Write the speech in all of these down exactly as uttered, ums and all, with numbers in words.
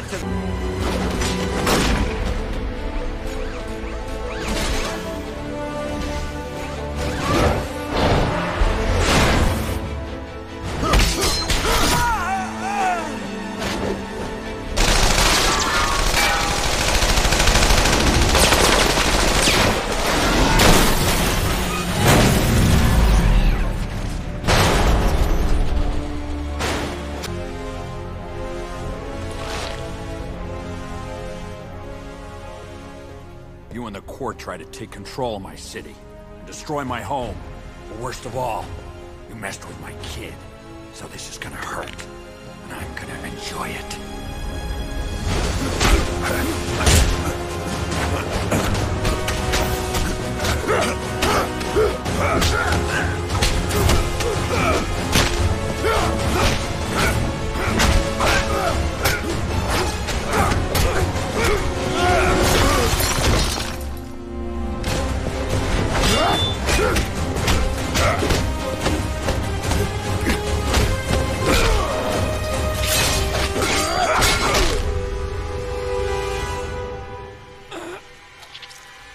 You and the court tried to take control of my city, and destroy my home. But worst of all, you messed with my kid. So this is gonna hurt, and I'm gonna enjoy it.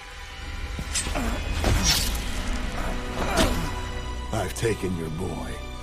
I've taken your boy.